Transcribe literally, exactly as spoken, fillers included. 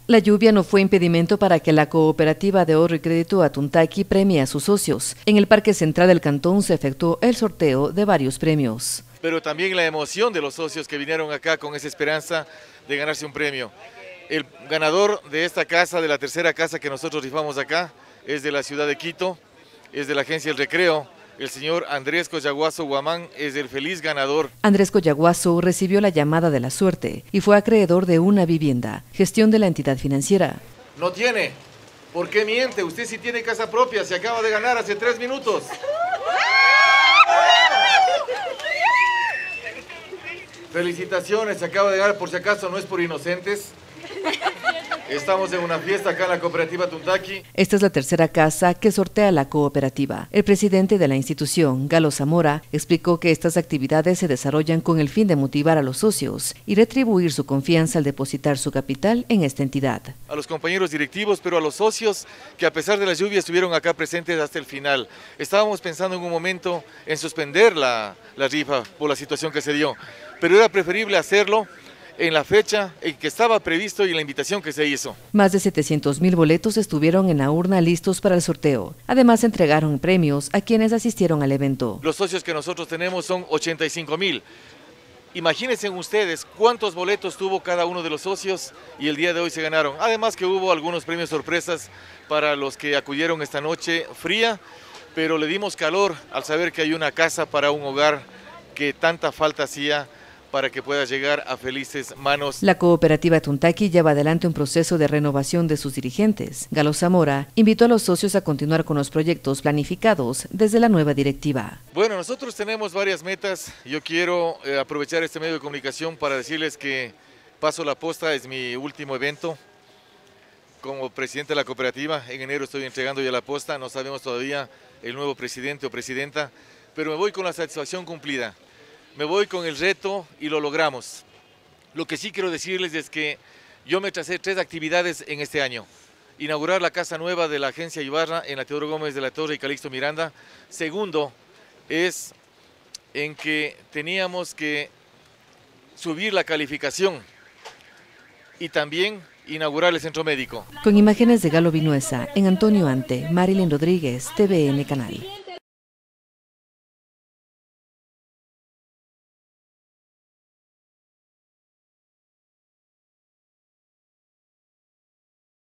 La lluvia no fue impedimento para que la Cooperativa de Ahorro y Crédito Atuntaqui premie a sus socios. En el Parque Central del Cantón se efectuó el sorteo de varios premios. Pero también la emoción de los socios que vinieron acá con esa esperanza de ganarse un premio. El ganador de esta casa, de la tercera casa que nosotros rifamos acá, es de la ciudad de Quito, es de la agencia El Recreo. El señor Andrés Coyaguazo Guamán es el feliz ganador. Andrés Coyaguazo recibió la llamada de la suerte y fue acreedor de una vivienda, gestión de la entidad financiera. No tiene. ¿Por qué miente? Usted sí tiene casa propia, se acaba de ganar hace tres minutos. Felicitaciones, se acaba de ganar, por si acaso no es por inocentes. Estamos en una fiesta acá en la Cooperativa Atuntaqui. Esta es la tercera casa que sortea la cooperativa. El presidente de la institución, Galo Zamora, explicó que estas actividades se desarrollan con el fin de motivar a los socios y retribuir su confianza al depositar su capital en esta entidad. A los compañeros directivos, pero a los socios que a pesar de la lluvia estuvieron acá presentes hasta el final. Estábamos pensando en un momento en suspender la, la rifa por la situación que se dio, pero era preferible hacerlo en la fecha en que estaba previsto y en la invitación que se hizo. Más de setecientos mil boletos estuvieron en la urna listos para el sorteo. Además, entregaron premios a quienes asistieron al evento. Los socios que nosotros tenemos son ochenta y cinco mil. Imagínense ustedes cuántos boletos tuvo cada uno de los socios y el día de hoy se ganaron. Además que hubo algunos premios sorpresas para los que acudieron esta noche fría, pero le dimos calor al saber que hay una casa para un hogar que tanta falta hacía para que pueda llegar a felices manos. La Cooperativa Atuntaqui lleva adelante un proceso de renovación de sus dirigentes. Galo Zamora invitó a los socios a continuar con los proyectos planificados desde la nueva directiva. Bueno, nosotros tenemos varias metas. Yo quiero eh, aprovechar este medio de comunicación para decirles que Paso la Posta es mi último evento como presidente de la cooperativa. En enero estoy entregando ya la posta, no sabemos todavía el nuevo presidente o presidenta, pero me voy con la satisfacción cumplida. Me voy con el reto y lo logramos. Lo que sí quiero decirles es que yo me tracé tres actividades en este año. Inaugurar la casa nueva de la agencia Ibarra en la Teodoro Gómez de la Torre y Calixto Miranda. Segundo es en que teníamos que subir la calificación y también inaugurar el centro médico. Con imágenes de Galo Vinuesa, en Antonio Ante, Marilyn Rodríguez, T V N Canal.